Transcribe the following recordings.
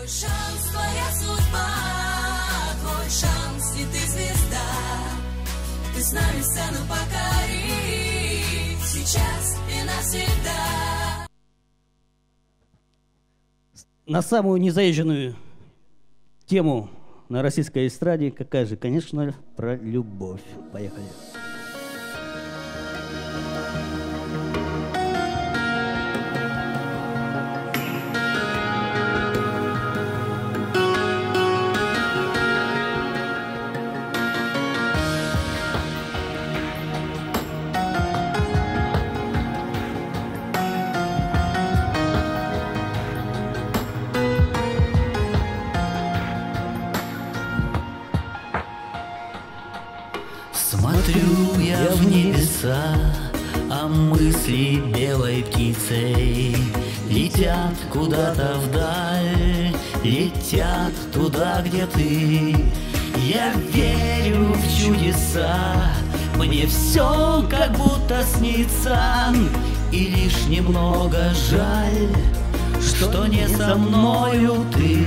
Твой шанс, твоя судьба, твой шанс, и ты звезда. Ты с нами сцену покори, сейчас и навсегда. На самую незаезженную тему на российской эстраде, какая же, конечно, про любовь. Поехали. Смотрю я в небеса, а мысли белой птицей летят куда-то вдаль, летят туда, где ты. Я верю в чудеса, мне все как будто снится, и лишь немного жаль, что не со мною ты.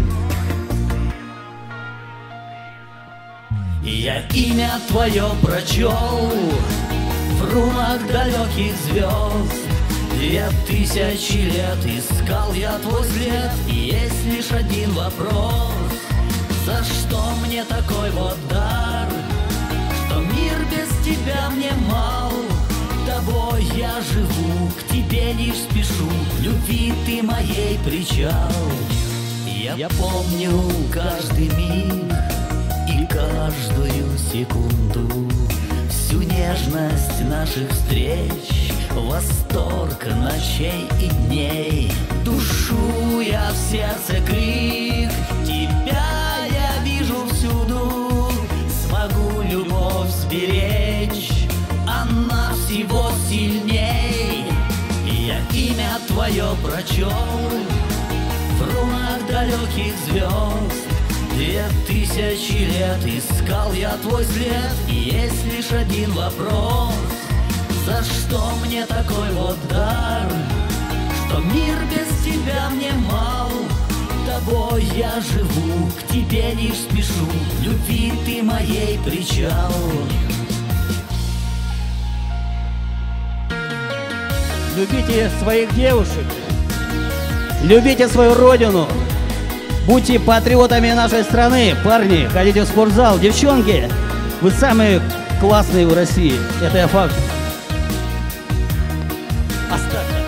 Я имя твое прочел в рунах далеких звезд. 2000 лет искал я твой след, и есть лишь один вопрос: за что мне такой вот дар, что мир без тебя мне мал? Тобой я живу, к тебе лишь спешу, любви ты моей причал. Я помню каждый миг и каждую секунду, всю нежность наших встреч, восторг ночей и дней. Душу я в сердце крик, тебя я вижу всюду. Смогу любовь сберечь, она всего сильней. Я имя твое прочел в рунах далеких звезд. 2000 лет искал я твой след, и есть лишь один вопрос: за что мне такой вот дар, что мир без тебя мне мал? Тобой я живу, к тебе лишь спешу, любви ты моей причал. Любите своих девушек, любите свою родину. Будьте патриотами нашей страны, парни, ходите в спортзал, девчонки, вы самые классные в России, это я факт. Оставьте.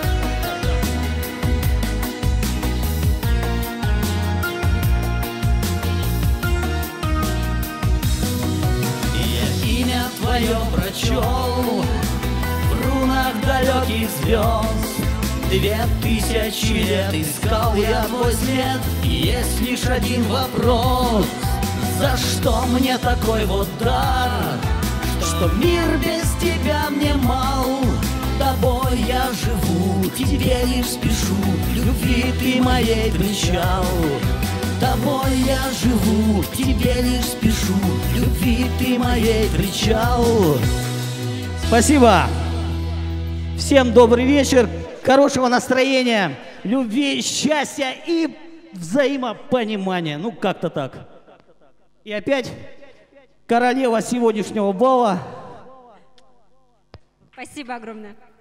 Я имя твое прочел в рунах далеких звезд. 2000 лет искал я твой след, и есть лишь один вопрос: за что мне такой вот дар, что мир без тебя мне мал? Тобой я живу, к тебе лишь спешу, любви ты моей причал. Тобой я живу, к тебе лишь спешу, любви ты моей причал. Спасибо. Всем добрый вечер. Хорошего настроения, любви, счастья и взаимопонимания. Ну, как-то так. И опять королева сегодняшнего бала. Спасибо огромное.